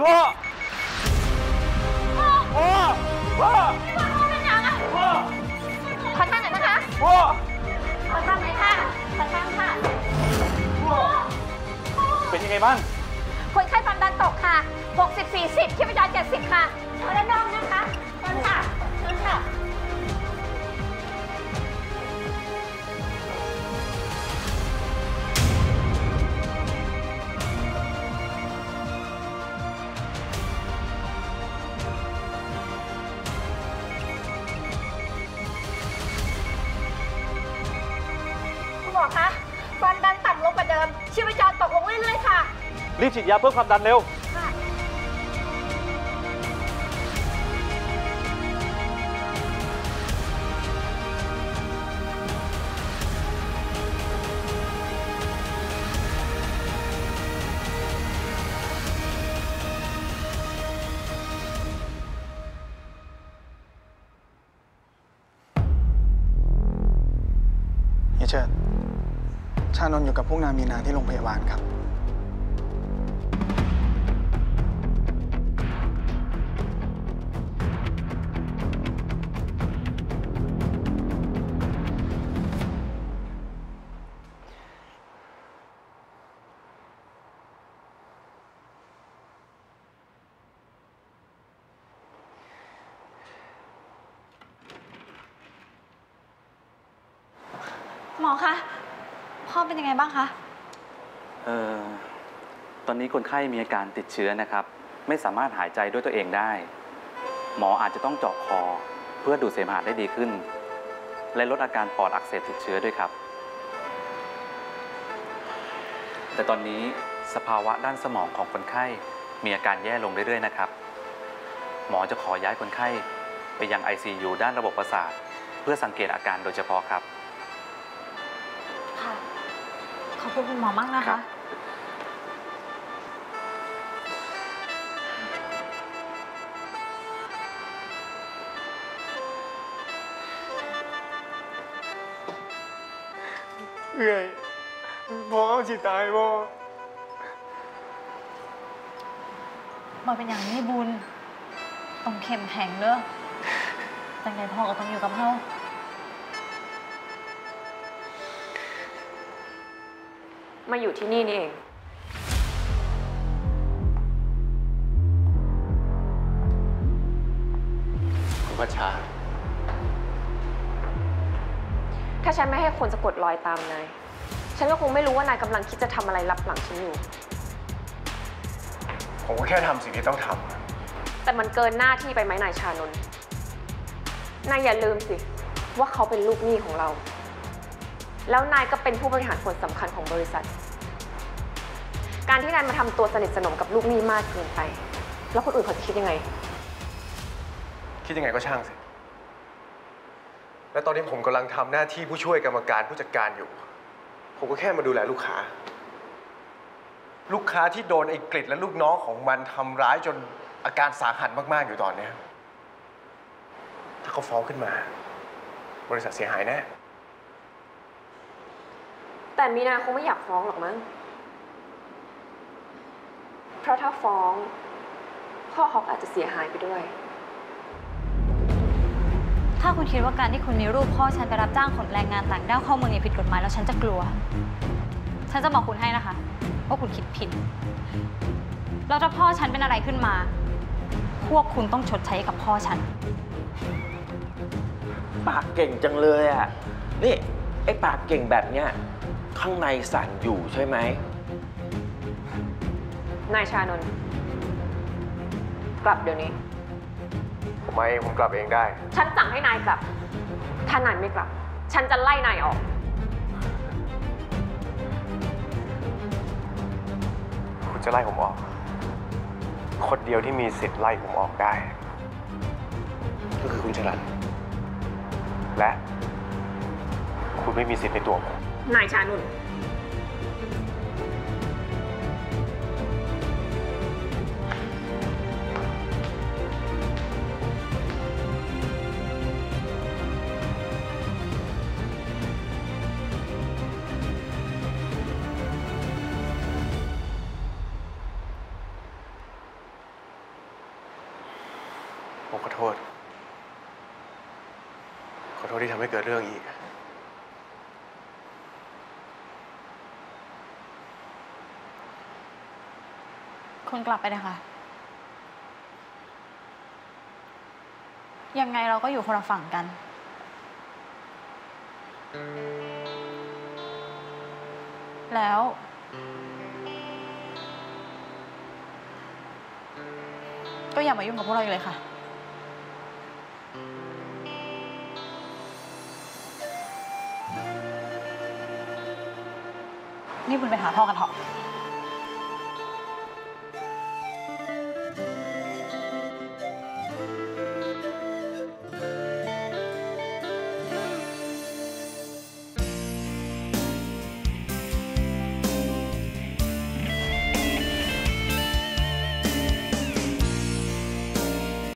พ่อพ่อพ่อเป็นยังอ่ะพ่อขอตั้งหน่อยนะคะพ่อขอตั้งหน่อยค่ะขอตั้งค่ะเป็นยังไงบ้างคนไข้ความดันตกค่ะ60/40ชีพจร70ค่ะเอาด้านนอกนะคะเชิญค่ะเชิญค่ะคุณหมอคะความดันต่ำลงกว่าเดิมชีพจรตกลงเรื่อยๆค่ะรีบฉีดยาเพิ่มความดันเร็วเฮียเชิดชานนท์อยู่กับพวกนามีนาที่โรงพยาบาลครับหมอคะพ่อเป็นยังไงบ้างคะตอนนี้คนไข้มีอาการติดเชื้อนะครับไม่สามารถหายใจด้วยตัวเองได้หมออาจจะต้องเจาะคอเพื่อดูดเสมหะได้ดีขึ้นและลดอาการปอดอักเสบติดเชื้อด้วยครับแต่ตอนนี้สภาวะด้านสมองของคนไข้มีอาการแย่ลงเรื่อยๆนะครับหมอจะขอย้ายคนไข้ไปยัง ICU ด้านระบบประสาทเพื่อสังเกตอาการโดยเฉพาะครับค่ะขอบคุณคุณหมอมากนะคะเอ้ยพ่อสิตายพ่อมาเป็นอย่างนี้บุญต้องเข้มแข็งเด้อแต่ไงพ่อก็ต้องอยู่กับเฮามาอยู่ที่นี่นี่เองคุณพัชชาถ้าฉันไม่ให้คนสะกดรอยตามนายฉันก็คงไม่รู้ว่านายกำลังคิดจะทำอะไรลับหลังฉันอยู่ผมก็แค่ทำสิ่งที่ต้องทำแต่มันเกินหน้าที่ไปไหมนายชานนท์นายอย่าลืมสิว่าเขาเป็นลูกหนี้ของเราแล้วนายก็เป็นผู้บริหารคนสำคัญของบริษัทการที่นายมาทำตัวสนิทสนมกับลูกหนี้มากเกินไปแล้วคนอื่นเขาจะคิดยังไงคิดยังไงก็ช่างสิและตอนนี้ผมกำลังทำหน้าที่ผู้ช่วยกรรมการผู้จัดการอยู่ผมก็แค่มาดูแลลูกค้าที่โดนไอ้กฤษและลูกน้องของมันทำร้ายจนอาการสาหัสมากๆอยู่ตอนนี้ถ้าเขาฟ้องขึ้นมาบริษัทเสียหายแน่แต่มีนาคงไม่อยากฟ้องหรอกมั้งเพราะถ้าฟ้องพ่อฮอกอาจจะเสียหายไปด้วยถ้าคุณคิดว่าการที่คุณมีรูปพ่อฉันไปรับจ้างขนแรงงานต่างด้าวเข้าเมืองอย่างผิดกฎหมายแล้วฉันจะกลัวฉันจะบอกคุณให้นะคะว่าคุณคิดผิดแล้วถ้าพ่อฉันเป็นอะไรขึ้นมาพวกคุณต้องชดใช้กับพ่อฉันปากเก่งจังเลยอ่ะนี่ไอ้ปากเก่งแบบเนี้ยข้างในสั่นอยู่ใช่ไหมนายชานนท์กลับเดี๋ยวนี้ผมกลับเองได้ฉันสั่งให้นายกลับถ้านายไม่กลับฉันจะไล่นายออกคุณจะไล่ผมออกคนเดียวที่มีสิทธิ์ไล่ผมออกได้ก็คือคุณชลันและคุณไม่มีสิทธิ์ในตัวผมนายชานนท์ษที่ทำให้เกิดเรื่องอีกคุณกลับไปเลยค่ะ ยังไงเราก็อยู่คนละฝั่งกัน แล้ว ก็อย่ามายุ่งกับพวกเราอีกเลยค่ะ นี่คุณไปหาพ่อกันเถอะ